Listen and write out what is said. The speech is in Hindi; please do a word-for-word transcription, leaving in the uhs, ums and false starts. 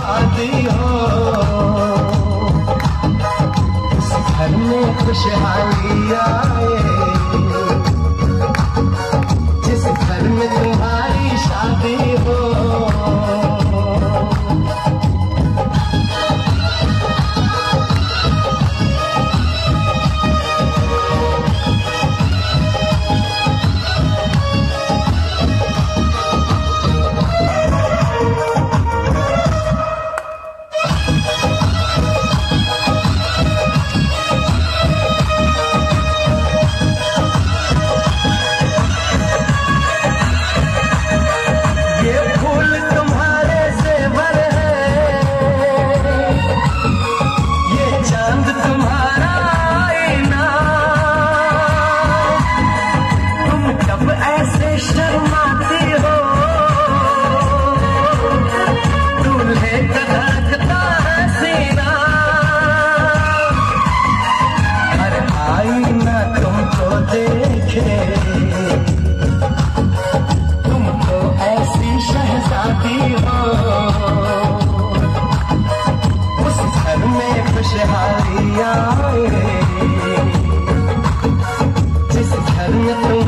आदि हो, इस घर में खुशहाली आए, जिस घर में तुम्हारी शादी हो। तुम तो ऐसी शहजादी हो, उस घर में खुशहाली आए, जिस घर में तुम